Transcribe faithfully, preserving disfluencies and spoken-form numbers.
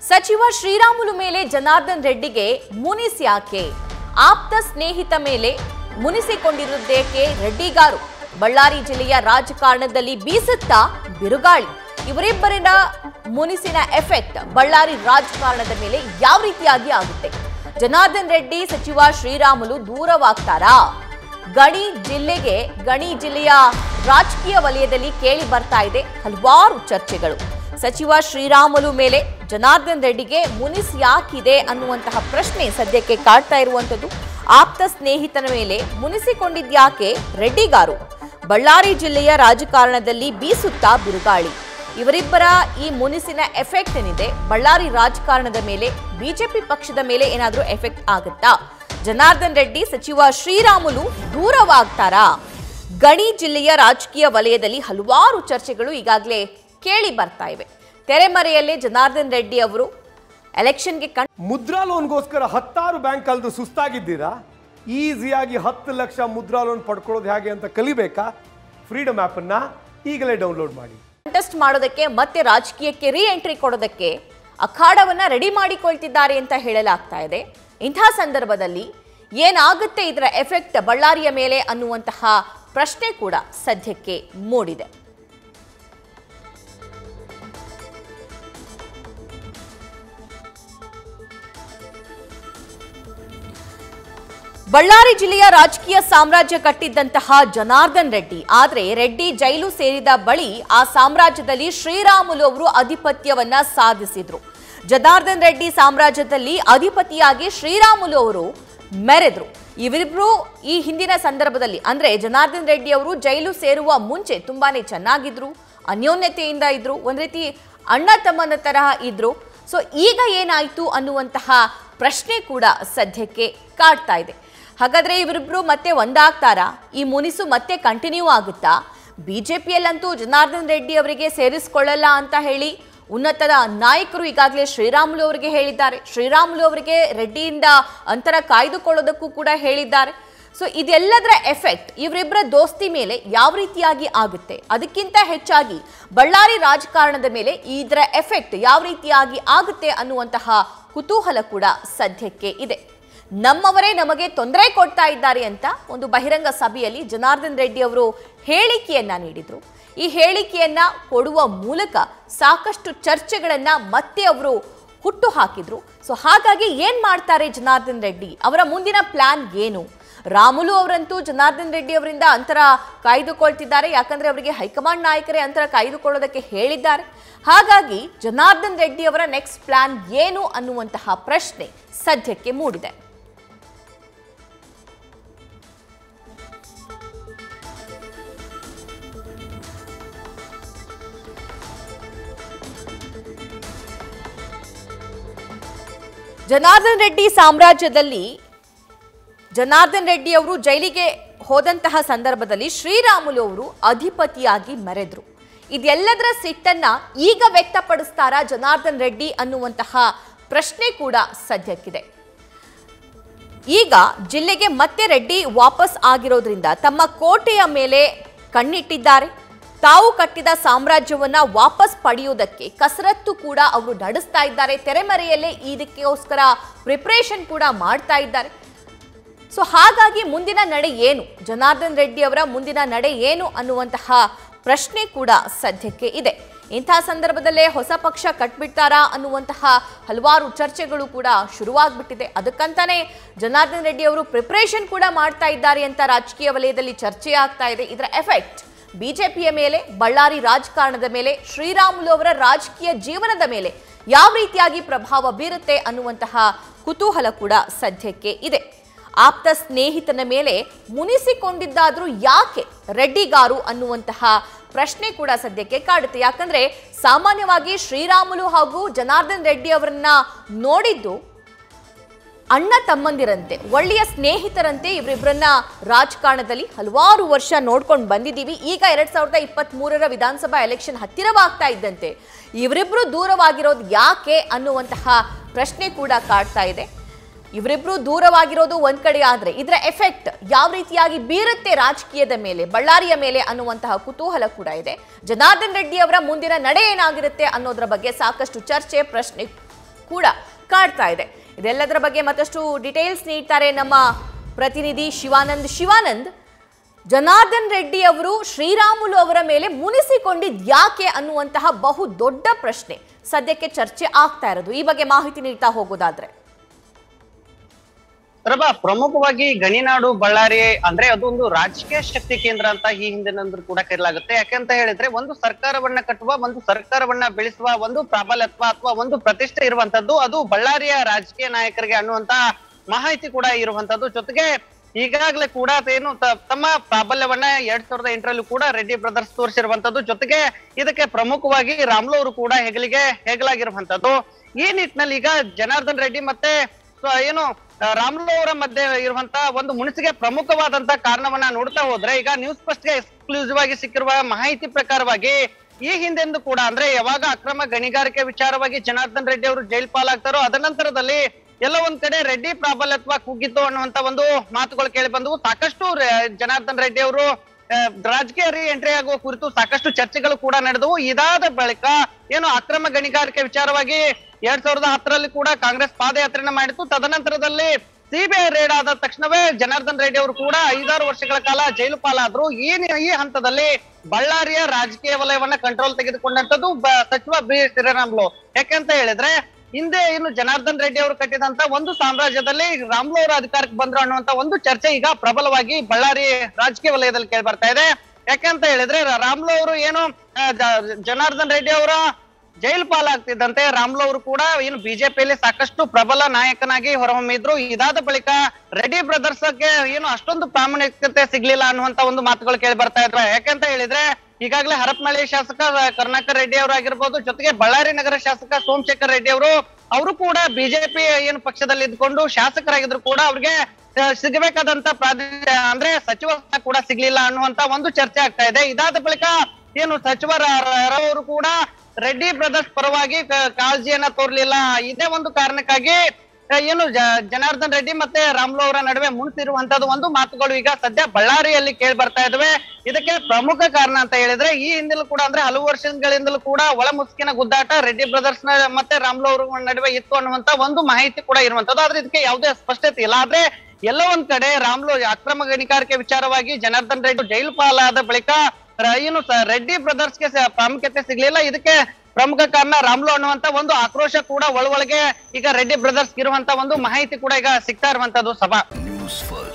ಸಚಿವ ಶ್ರೀರಾಮುಲು ಮೇಲೆ ಜನಾರ್ದನ್ ರೆಡ್ಡಿಗೆ ಮುನಿಸ್ ಯಾಕೆ? ಆಪ್ತ ಸ್ನೇಹಿತ ಮೇಲೆ ಮುನಿಸಿಕೊಂಡಿರುವುದೇಕೆ ರೆಡ್ಡಿಗಾರು? ಬಳ್ಳಾರಿ ಜಿಲ್ಲೆಯ ರಾಜಕಾರಣದಲ್ಲಿ ಬೀಸುತ್ತಾ ಬಿರುಗಾಳಿ. ಇವರಿಬ್ಬರಿನ ಮುನಿಸಿನ ಎಫೆಕ್ಟ್ ಬಳ್ಳಾರಿ ರಾಜಕಾರಣದ ಮೇಲೆ ಯಾವ ರೀತಿಯಾಗಿ ಆಗುತ್ತೆ? ಜನಾರ್ದನ್ ರೆಡ್ಡಿ ಸಚಿವ ಶ್ರೀರಾಮುಲು ದೂರವಾಗ್ತಾರಾ? ಗಣಿ ಜಿಲ್ಲೆಗೆ ಗಣಿ ಜಿಲ್ಲೆಯ ರಾಜಕೀಯ ವಲಯದಲ್ಲಿ ಕೇಳಿ ಬರ್ತಾ ಇದೆ ಹಲವಾರು ಚರ್ಚೆಗಳು. ಸಚಿವ ಶ್ರೀರಾಮುಲು ಮೇಲೆ ಜನಾರ್ದನ್ ರೆಡ್ಡಿಗೆ ಮುನಿಸ್ ಯಾಕಿದೆ ಅನ್ನುವಂತಹ ಪ್ರಶ್ನೆ ಸದ್ಯಕ್ಕೆ ಕಾಡ್ತಾ ಇರುವಂತದ್ದು. ಆಪ್ತ ಸ್ನೇಹಿತನ ಮೇಲೆ ಮುನಿಸಿಕೊಂಡಿದ್ಯಾಕೆ ರೆಡ್ಡಿಗಾರು? ಬಳ್ಳಾರಿ ಜಿಲ್ಲೆಯ ರಾಜಕಾರಣದಲ್ಲಿ ಬೀಸುತ್ತಾ ಬಿರುಗಾಳಿ. ಇವರಿಬ್ಬರ ಈ ಮುನಿಸಿನ ಎಫೆಕ್ಟ್ ಏನಿದೆ ಬಳ್ಳಾರಿ ರಾಜಕಾರಣದ ಮೇಲೆ, ಬಿಜೆಪಿ ಪಕ್ಷದ ಮೇಲೆ ಏನಾದರೂ ಎಫೆಕ್ಟ್ ಆಗುತ್ತಾ? ಜನಾರ್ದನ್ ರೆಡ್ಡಿ ಸಚಿವ ಶ್ರೀರಾಮುಲು ದೂರವಾಗ್ತಾರಾ? ಗಣಿ ಜಿಲ್ಲೆಯ ರಾಜಕೀಯ ವಲಯದಲ್ಲಿ ಹಲವಾರು ಚರ್ಚೆಗಳು ಈಗಾಗಲೇ ಕೇಳಿ ಬರ್ತಾ ಇವೆ. ತೆರೆಮರೆಯಲ್ಲೇ ಜನಾರ್ದನ್ ರೆಡ್ಡಿ ಅವರು ಎಲೆಕ್ಷನ್ಗೆ ಕಣ್ ಮುದ್ರಾ ಲೋನ್ಗೋಸ್ಕರ ಹತ್ತಾರು ಬ್ಯಾಂಕ್ ಕಳೆದು ಸುಸ್ತಾಗಿದ್ದೀರಾ? ಈಸಿಯಾಗಿ ಹತ್ತು ಲಕ್ಷ ಮುದ್ರಾ ಲೋನ್ ಪಡ್ಕೊಳ್ಳೋದು ಹೇಗೆ ಅಂತ ಕಲಿಬೇಕಾ? ಫ್ರೀಡಮ್ ಆ್ಯಪ್ ಅನ್ನ ಈಗಲೇ ಡೌನ್ಲೋಡ್ ಮಾಡಿ. ಕಂಟೆಸ್ಟ್ ಮಾಡೋದಕ್ಕೆ ಮತ್ತೆ ರಾಜಕೀಯಕ್ಕೆ ರೀ ಎಂಟ್ರಿ ಕೊಡೋದಕ್ಕೆ ಅಖಾಡವನ್ನ ರೆಡಿ ಮಾಡಿಕೊಳ್ತಿದ್ದಾರೆ ಅಂತ ಹೇಳಲಾಗ್ತಾ ಇದೆ. ಇಂತಹ ಸಂದರ್ಭದಲ್ಲಿ ಏನಾಗುತ್ತೆ ಇದರ ಎಫೆಕ್ಟ್ ಬಳ್ಳಾರಿಯ ಮೇಲೆ ಅನ್ನುವಂತಹ ಪ್ರಶ್ನೆ ಕೂಡ ಸದ್ಯಕ್ಕೆ ಮೂಡಿದೆ. ಬಳ್ಳಾರಿ ಜಿಲ್ಲೆಯ ರಾಜಕೀಯ ಸಾಮ್ರಾಜ್ಯ ಕಟ್ಟಿದ್ದಂತಹ ಜನಾರ್ದನ್ ರೆಡ್ಡಿ, ಆದರೆ ರೆಡ್ಡಿ ಜೈಲು ಸೇರಿದ ಬಳಿ ಆ ಸಾಮ್ರಾಜ್ಯದಲ್ಲಿ ಶ್ರೀರಾಮುಲು ಅವರು ಅಧಿಪತ್ಯವನ್ನ ಸಾಧಿಸಿದ್ರು. ಜನಾರ್ದನ್ ರೆಡ್ಡಿ ಸಾಮ್ರಾಜ್ಯದಲ್ಲಿ ಅಧಿಪತಿಯಾಗಿ ಶ್ರೀರಾಮುಲು ಅವರು ಮೆರೆದ್ರು. ಇವರಿಬ್ರು ಈ ಹಿಂದಿನ ಸಂದರ್ಭದಲ್ಲಿ ಅಂದ್ರೆ ಜನಾರ್ದನ್ ರೆಡ್ಡಿ ಅವರು ಜೈಲು ಸೇರುವ ಮುಂಚೆ ತುಂಬಾನೇ ಚೆನ್ನಾಗಿದ್ರು, ಅನ್ಯೋನ್ಯತೆಯಿಂದ ಇದ್ರು, ಒಂದ್ ರೀತಿ ಅಣ್ಣ ತಮ್ಮನ ತರಹ ಇದ್ರು. ಸೊ ಈಗ ಏನಾಯ್ತು ಅನ್ನುವಂತಹ ಪ್ರಶ್ನೆ ಕೂಡ ಸದ್ಯಕ್ಕೆ ಕಾಡ್ತಾ ಇದೆ. ಹಾಗಾದ್ರೆ ಇವರಿಬ್ರು ಮತ್ತೆ ಒಂದಾಗ್ತಾರಾ? ಈ ಮುನಿಸು ಮತ್ತೆ ಕಂಟಿನ್ಯೂ ಆಗುತ್ತಾ? ಬಿಜೆಪಿಯಲ್ಲಂತೂ ಜನಾರ್ದನ್ ರೆಡ್ಡಿ ಅವರಿಗೆ ಸೇರಿಸಿಕೊಳ್ಳಲ್ಲ ಅಂತ ಹೇಳಿ ಉನ್ನತ ನಾಯಕರು ಈಗಾಗಲೇ ಶ್ರೀರಾಮುಲು ಅವರಿಗೆ ಹೇಳಿದ್ದಾರೆ. ಶ್ರೀರಾಮುಲು ಅವರಿಗೆ ರೆಡ್ಡಿಯಿಂದ ಅಂತರ ಕಾಯ್ದುಕೊಳ್ಳೋದಕ್ಕೂ ಕೂಡ ಹೇಳಿದ್ದಾರೆ. ಸೊ ಇದೆಲ್ಲದರ ಎಫೆಕ್ಟ್ ಇವರಿಬ್ಬರ ದೋಸ್ತಿ ಮೇಲೆ ಯಾವ ರೀತಿಯಾಗಿ ಆಗುತ್ತೆ? ಅದಕ್ಕಿಂತ ಹೆಚ್ಚಾಗಿ ಬಳ್ಳಾರಿ ರಾಜಕಾರಣದ ಮೇಲೆ ಇದರ ಎಫೆಕ್ಟ್ ಯಾವ ರೀತಿಯಾಗಿ ಆಗುತ್ತೆ ಅನ್ನುವಂತಹ ಕುತೂಹಲ ಕೂಡ ಸದ್ಯಕ್ಕೆ ಇದೆ. ನಮ್ಮವರೇ ನಮಗೆ ತೊಂದರೆ ಕೊಡ್ತಾ ಇದ್ದಾರೆ ಅಂತ ಒಂದು ಬಹಿರಂಗ ಸಭೆಯಲ್ಲಿ ಜನಾರ್ದನ್ ರೆಡ್ಡಿ ಅವರು ಹೇಳಿಕೆಯನ್ನ ನೀಡಿದ್ರು. ಈ ಹೇಳಿಕೆಯನ್ನ ಕೊಡುವ ಮೂಲಕ ಸಾಕಷ್ಟು ಚರ್ಚೆಗಳನ್ನ ಮತ್ತೆ ಅವರು ಹುಟ್ಟು ಹಾಕಿದ್ರು. ಸೊ ಹಾಗಾಗಿ ಏನ್ ಮಾಡ್ತಾರೆ ಜನಾರ್ದನ್ ರೆಡ್ಡಿ? ಅವರ ಮುಂದಿನ ಪ್ಲಾನ್ ಏನು? ರಾಮುಲು ಅವರಂತೂ ಜನಾರ್ದನ್ ರೆಡ್ಡಿ ಅವರಿಂದ ಅಂತರ ಕಾಯ್ದುಕೊಳ್ತಿದ್ದಾರೆ, ಯಾಕಂದ್ರೆ ಅವರಿಗೆ ಹೈಕಮಾಂಡ್ ನಾಯಕರೇ ಅಂತರ ಕಾಯ್ದುಕೊಳ್ಳೋದಕ್ಕೆ ಹೇಳಿದ್ದಾರೆ. ಹಾಗಾಗಿ ಜನಾರ್ದನ್ ರೆಡ್ಡಿ ಅವರ ನೆಕ್ಸ್ಟ್ ಪ್ಲಾನ್ ಏನು ಅನ್ನುವಂತಹ ಪ್ರಶ್ನೆ ಸದ್ಯಕ್ಕೆ ಮೂಡಿದೆ. ಜನಾರ್ದನ್ ರೆಡ್ಡಿ ಸಾಮ್ರಾಜ್ಯದಲ್ಲಿ ಜನಾರ್ದನ್ ರೆಡ್ಡಿ ಅವರು ಜೈಲಿಗೆ ಹೋದಂತಹ ಸಂದರ್ಭದಲ್ಲಿ ಶ್ರೀರಾಮುಲು ಅವರು ಅಧಿಪತಿಯಾಗಿ ಮೆರೆದ್ರು. ಇದೆಲ್ಲದರ ಸಿಟ್ಟನ್ನ ಈಗ ವ್ಯಕ್ತಪಡಿಸ್ತಾರಾ ಜನಾರ್ದನ್ ರೆಡ್ಡಿ ಅನ್ನುವಂತಹ ಪ್ರಶ್ನೆ ಕೂಡ ಸದ್ಯಕ್ಕಿದೆ. ಈಗ ಜಿಲ್ಲೆಗೆ ಮತ್ತೆ ರೆಡ್ಡಿ ವಾಪಸ್ ಆಗಿರೋದ್ರಿಂದ ತಮ್ಮ ಕೋಟೆಯ ಮೇಲೆ ಕಣ್ಣಿಟ್ಟಿದ್ದಾರೆ. ತಾವು ಕಟ್ಟಿದ ಸಾಮ್ರಾಜ್ಯವನ್ನ ವಾಪಸ್ ಪಡೆಯುವುದಕ್ಕೆ ಕಸರತ್ತು ಕೂಡ ಅವರು ನಡೆಸ್ತಾ ಇದ್ದಾರೆ. ತೆರೆಮರೆಯಲ್ಲೇ ಇದಕ್ಕೋಸ್ಕರ ಪ್ರಿಪರೇಷನ್ ಕೂಡ ಮಾಡ್ತಾ ಇದ್ದಾರೆ. ಸೊ ಹಾಗಾಗಿ ಮುಂದಿನ ನಡೆ ಏನು? ಜನಾರ್ದನ್ ರೆಡ್ಡಿ ಅವರ ಮುಂದಿನ ನಡೆ ಏನು ಅನ್ನುವಂತಹ ಪ್ರಶ್ನೆ ಕೂಡ ಸದ್ಯಕ್ಕೆ ಇದೆ. ಇಂತಹ ಸಂದರ್ಭದಲ್ಲೇ ಹೊಸ ಪಕ್ಷ ಕಟ್ಬಿಡ್ತಾರಾ ಅನ್ನುವಂತಹ ಹಲವಾರು ಚರ್ಚೆಗಳು ಕೂಡ ಶುರುವಾಗ್ಬಿಟ್ಟಿದೆ. ಅದಕ್ಕಂತಾನೆ ಜನಾರ್ದನ್ ರೆಡ್ಡಿ ಅವರು ಪ್ರಿಪರೇಷನ್ ಕೂಡ ಮಾಡ್ತಾ ಇದ್ದಾರೆ ಅಂತ ರಾಜಕೀಯ ವಲಯದಲ್ಲಿ ಚರ್ಚೆ ಆಗ್ತಾ ಇದೆ. ಇದರ ಎಫೆಕ್ಟ್ ಬಿಜೆಪಿಯ ಮೇಲೆ, ಬಳ್ಳಾರಿ ರಾಜಕಾರಣದ ಮೇಲೆ, ಶ್ರೀರಾಮುಲು ಅವರ ರಾಜಕೀಯ ಜೀವನದ ಮೇಲೆ ಯಾವ ರೀತಿಯಾಗಿ ಪ್ರಭಾವ ಬೀರುತ್ತೆ ಅನ್ನುವಂತಹ ಕುತೂಹಲ ಕೂಡ ಸದ್ಯಕ್ಕೆ ಇದೆ. ಆಪ್ತ ಸ್ನೇಹಿತನ ಮೇಲೆ ಮುನಿಸಿಕೊಂಡಿದ್ದಾದ್ರೂ ಯಾಕೆ ರೆಡ್ಡಿಗಾರು ಅನ್ನುವಂತಹ ಪ್ರಶ್ನೆ ಕೂಡ ಸದ್ಯಕ್ಕೆ ಕಾಡುತ್ತೆ. ಯಾಕಂದ್ರೆ ಸಾಮಾನ್ಯವಾಗಿ ಶ್ರೀರಾಮುಲು ಹಾಗೂ ಜನಾರ್ದನ್ ರೆಡ್ಡಿ ಅವರನ್ನ ನೋಡಿದ್ದು ಅಣ್ಣ ತಮ್ಮಂದಿರಂತೆ, ಒಳ್ಳೆಯ ಸ್ನೇಹಿತರಂತೆ ಇವರಿಬ್ಬರನ್ನ ರಾಜಕಾರಣದಲ್ಲಿ ಹಲವಾರು ವರ್ಷ ನೋಡ್ಕೊಂಡು ಬಂದಿದ್ದೀವಿ. ಈಗ ಎರಡ್ ಸಾವಿರದ ಇಪ್ಪತ್ತ್ ಮೂರರ ವಿಧಾನಸಭಾ ಎಲೆಕ್ಷನ್ ಹತ್ತಿರವಾಗ್ತಾ ಇದ್ದಂತೆ ಇವರಿಬ್ರು ದೂರವಾಗಿರೋದು ಯಾಕೆ ಅನ್ನುವಂತಹ ಪ್ರಶ್ನೆ ಕೂಡ ಕಾಡ್ತಾ ಇದೆ. ಇವರಿಬ್ರು ದೂರವಾಗಿರೋದು ಒಂದ್ ಕಡೆ ಆದ್ರೆ ಇದರ ಎಫೆಕ್ಟ್ ಯಾವ ರೀತಿಯಾಗಿ ಬೀರುತ್ತೆ ರಾಜಕೀಯದ ಮೇಲೆ, ಬಳ್ಳಾರಿಯ ಮೇಲೆ ಅನ್ನುವಂತಹ ಕುತೂಹಲ ಕೂಡ ಇದೆ. ಜನಾರ್ದನ್ ರೆಡ್ಡಿ ಅವರ ಮುಂದಿನ ನಡೆ ಏನಾಗಿರುತ್ತೆ ಅನ್ನೋದರ ಬಗ್ಗೆ ಸಾಕಷ್ಟು ಚರ್ಚೆ, ಪ್ರಶ್ನೆ ಕೂಡ ಕಾಡ್ತಾ ಇದೆ. ಇದೆಲ್ಲದರ ಬಗ್ಗೆ ಮತ್ತಷ್ಟು ಡೀಟೇಲ್ಸ್ ನೀಡ್ತಾರೆ ನಮ್ಮ ಪ್ರತಿನಿಧಿ ಶಿವಾನಂದ್. ಶಿವಾನಂದ್, ಜನಾರ್ದನ್ ರೆಡ್ಡಿ ಅವರು ಶ್ರೀರಾಮುಲು ಅವರ ಮೇಲೆ ಮುನಿಸಿಕೊಂಡಿದ್ ಯಾಕೆ ಅನ್ನುವಂತಹ ಬಹು ದೊಡ್ಡ ಪ್ರಶ್ನೆ ಸದ್ಯಕ್ಕೆ ಚರ್ಚೆ ಆಗ್ತಾ ಇರೋದು. ಈ ಬಗ್ಗೆ ಮಾಹಿತಿ ನೀಡ್ತಾ ಹೋಗೋದಾದ್ರೆ ಪ್ರಭಾ, ಪ್ರಮುಖವಾಗಿ ಗಣಿನಾಡು ಬಳ್ಳಾರಿ ಅಂದ್ರೆ ಅದೊಂದು ರಾಜಕೀಯ ಶಕ್ತಿ ಕೇಂದ್ರ ಅಂತ ಈ ಹಿಂದಿನಂದ್ರೂ ಕೂಡ ಕರೆಯಲಾಗುತ್ತೆ. ಯಾಕೆಂತ ಹೇಳಿದ್ರೆ ಒಂದು ಸರ್ಕಾರವನ್ನ ಕಟ್ಟುವ, ಒಂದು ಸರ್ಕಾರವನ್ನ ಬೆಳೆಸುವ ಒಂದು ಪ್ರಾಬಲ್ಯತ್ವ ಅಥವಾ ಒಂದು ಪ್ರತಿಷ್ಠೆ ಇರುವಂತದ್ದು ಅದು ಬಳ್ಳಾರಿಯ ರಾಜಕೀಯ ನಾಯಕರಿಗೆ ಅನ್ನುವಂತ ಮಾಹಿತಿ ಕೂಡ ಇರುವಂತದ್ದು. ಜೊತೆಗೆ ಈಗಾಗಲೇ ಕೂಡ ಏನು ತಮ್ಮ ಪ್ರಾಬಲ್ಯವನ್ನ ಎರಡ್ ಸಾವಿರದ ಎಂಟರಲ್ಲೂ ಕೂಡ ರೆಡ್ಡಿ ಬ್ರದರ್ಸ್ ತೋರಿಸಿರುವಂತದ್ದು. ಜೊತೆಗೆ ಇದಕ್ಕೆ ಪ್ರಮುಖವಾಗಿ ರಾಮ್ಲು ಅವರು ಕೂಡ ಹೆಗಲಿಗೆ ಹೆಗಲಾಗಿರುವಂತದ್ದು. ಈ ನಿಟ್ಟಿನಲ್ಲಿ ಈಗ ಜನಾರ್ದನ್ ರೆಡ್ಡಿ ಮತ್ತೆ ಏನು ರಾಮ್ಲು ಅವರ ಮಧ್ಯೆ ಇರುವಂತ ಒಂದು ಮುನಿಸಿಗೆ ಪ್ರಮುಖವಾದಂತ ಕಾರಣವನ್ನ ನೋಡ್ತಾ ಹೋದ್ರೆ ಈಗ ನ್ಯೂಸ್ ಫಸ್ಟ್ ಗೆ ಎಕ್ಸ್ಕ್ಲೂಸಿವ್ ಆಗಿ ಸಿಕ್ಕಿರುವ ಮಾಹಿತಿ ಪ್ರಕಾರವಾಗಿ ಈ ಹಿಂದೆಂದು ಕೂಡ ಅಂದ್ರೆ ಯಾವಾಗ ಅಕ್ರಮ ಗಣಿಗಾರಿಕೆ ವಿಚಾರವಾಗಿ ಜನಾರ್ದನ್ ರೆಡ್ಡಿ ಅವರು ಜೈಲ್ ಪಾಲಾಗ್ತಾರೋ ಅದ ನಂತರದಲ್ಲಿ ಎಲ್ಲ ಒಂದ್ ಕಡೆ ರೆಡ್ಡಿ ಪ್ರಾಬಲ್ಯತ್ವ ಕುಗ್ಗಿತ್ತು ಅನ್ನುವಂತ ಒಂದು ಮಾತುಗಳು ಕೇಳಿ ಬಂದವು. ಸಾಕಷ್ಟು ಜನಾರ್ದನ್ ರೆಡ್ಡಿ ಅವರು ರಾಜಕೀಯ ರೀ ಎಂಟ್ರಿ ಆಗುವ ಕುರಿತು ಸಾಕಷ್ಟು ಚರ್ಚೆಗಳು ಕೂಡ ನಡೆದವು. ಇದಾದ ಬಳಿಕ ಏನು ಅಕ್ರಮ ಗಣಿಗಾರಿಕೆ ವಿಚಾರವಾಗಿ ಎರಡ್ ಸಾವಿರದ ಹತ್ತರಲ್ಲಿ ಕೂಡ ಕಾಂಗ್ರೆಸ್ ಪಾದಯಾತ್ರೆನ ಮಾಡಿತ್ತು. ತದನಂತರದಲ್ಲಿ ಸಿಬಿಐ ರೇಡ್ ಆದ ತಕ್ಷಣವೇ ಜನಾರ್ದನ್ ರೆಡ್ಡಿ ಅವರು ಕೂಡ ಐದಾರು ವರ್ಷಗಳ ಕಾಲ ಜೈಲು ಪಾಲಾದ್ರು. ಈ ಈ ಹಂತದಲ್ಲಿ ಬಳ್ಳಾರಿಯ ರಾಜಕೀಯ ವಲಯವನ್ನ ಕಂಟ್ರೋಲ್ ತೆಗೆದುಕೊಂಡಂತದ್ದು ಸಚಿವ ಬಿ ಶ್ರೀರಾಮುಲು. ಯಾಕೆಂತ ಹೇಳಿದ್ರೆ ಹಿಂದೆ ಏನು ಜನಾರ್ದನ್ ರೆಡ್ಡಿ ಅವರು ಕಟ್ಟಿದಂತ ಒಂದು ಸಾಮ್ರಾಜ್ಯದಲ್ಲಿ ರಾಮ್ಲು ಅವರು ಅಧಿಕಾರಕ್ಕೆ ಬಂದ್ರು ಅನ್ನುವಂತ ಒಂದು ಚರ್ಚೆ ಈಗ ಪ್ರಬಲವಾಗಿ ಬಳ್ಳಾರಿ ರಾಜಕೀಯ ವಲಯದಲ್ಲಿ ಕೇಳಿ ಬರ್ತಾ ಇದೆ. ಯಾಕಂತ ಹೇಳಿದ್ರೆ ರಾಮ್ಲು ಅವರು ಏನು ಜನಾರ್ದನ್ ರೆಡ್ಡಿ ಅವರ ಜೈಲು ಪಾಲಾಗ್ತಿದ್ದಂತೆ ರಾಮ್ಲು ಅವರು ಕೂಡ ಏನು ಬಿಜೆಪಿಯಲ್ಲಿ ಸಾಕಷ್ಟು ಪ್ರಬಲ ನಾಯಕನಾಗಿ ಹೊರಹೊಮ್ಮಿದ್ರು. ಇದಾದ ಬಳಿಕ ರೆಡ್ಡಿ ಬ್ರದರ್ಸ್ ಗೆ ಏನು ಅಷ್ಟೊಂದು ಪ್ರಾಮಾಣಿಕತೆ ಸಿಗ್ಲಿಲ್ಲ ಅನ್ನುವಂತ ಒಂದು ಮಾತುಗಳು ಕೇಳಿ ಬರ್ತಾ ಇದ್ರು. ಯಾಕಂತ ಹೇಳಿದ್ರೆ ಈಗಾಗಲೇ ಹರಪನಹಳ್ಳಿ ಶಾಸಕ ಕರುಣಾಕರ್ ರೆಡ್ಡಿ ಅವರಾಗಿರ್ಬೋದು, ಜೊತೆಗೆ ಬಳ್ಳಾರಿ ನಗರ ಶಾಸಕ ಸೋಮಶೇಖರ್ ರೆಡ್ಡಿ ಅವರು ಅವರು ಕೂಡ ಬಿಜೆಪಿ ಏನು ಪಕ್ಷದಲ್ಲಿ ಇದ್ಕೊಂಡು ಶಾಸಕರಾಗಿದ್ರು ಕೂಡ ಅವ್ರಿಗೆ ಸಿಗಬೇಕಾದಂತ ಪ್ರಾದೇಶಿಕ ಅಂದ್ರೆ ಸಚಿವ ಕೂಡ ಸಿಗ್ಲಿಲ್ಲ ಅನ್ನುವಂತ ಒಂದು ಚರ್ಚೆ ಆಗ್ತಾ ಇದೆ. ಇದಾದ ಬಳಿಕ ಏನು ಸಚಿವರ ಅವರು ಕೂಡ ರೆಡ್ಡಿ ಬ್ರದರ್ಸ್ ಪರವಾಗಿ ಕಾಳಜಿಯನ್ನ ತೋರ್ಲಿಲ್ಲ. ಇದೇ ಒಂದು ಕಾರಣಕ್ಕಾಗಿ ಏನು ಜನಾರ್ದನ್ ರೆಡ್ಡಿ ಮತ್ತೆ ರಾಮ್ಲು ಅವರ ನಡುವೆ ಮುನ್ಸಿರುವಂತದ್ದು ಒಂದು ಮಾತುಗಳು ಈಗ ಸದ್ಯ ಬಳ್ಳಾರಿಯಲ್ಲಿ ಕೇಳಿ ಬರ್ತಾ ಇದಾವೆ. ಇದಕ್ಕೆ ಪ್ರಮುಖ ಕಾರಣ ಅಂತ ಹೇಳಿದ್ರೆ ಈ ಹಿಂದಲೂ ಕೂಡ ಅಂದ್ರೆ ಹಲವು ವರ್ಷಗಳಿಂದಲೂ ಕೂಡ ಒಳ ಮುಸ್ಕಿನ ಗುದ್ದಾಟ ರೆಡ್ಡಿ ಬ್ರದರ್ಸ್ ಮತ್ತೆ ರಾಮ್ಲು ಅವರ ನಡುವೆ ಇತ್ತು ಅನ್ನುವಂತ ಒಂದು ಮಾಹಿತಿ ಕೂಡ ಇರುವಂತದ್ದು. ಆದ್ರೆ ಇದಕ್ಕೆ ಯಾವುದೇ ಸ್ಪಷ್ಟತೆ ಇಲ್ಲ. ಆದ್ರೆ ಎಲ್ಲ ಒಂದ್ ಕಡೆ ರಾಮ್ಲು ಅಕ್ರಮ ಗಣಿಗಾರಿಕೆ ವಿಚಾರವಾಗಿ ಜನಾರ್ದನ್ ರೆಡ್ಡಿ ಜೈಲು ಪಾಲಾದ ಬಳಿಕ ಏನು ರೆಡ್ಡಿ ಬ್ರದರ್ಸ್ ಗೆ ಪ್ರಾಮುಖ್ಯತೆ ಸಿಗ್ಲಿಲ್ಲ. ಇದಕ್ಕೆ ಪ್ರಮುಖ ಕಾರಣ ರಾಮ್ಲು ಅನ್ನುವಂತ ಒಂದು ಆಕ್ರೋಶ ಕೂಡ ಒಳೊಳಗೆ ಈಗ ರೆಡ್ಡಿ ಬ್ರದರ್ಸ್ ಇರುವಂತ ಒಂದು ಮಾಹಿತಿ ಕೂಡ ಈಗ ಸಿಗ್ತಾ ಇರುವಂತದ್ದು. ಸಭಾ ನ್ಯೂಸ್ ಫಸ್ಟ್.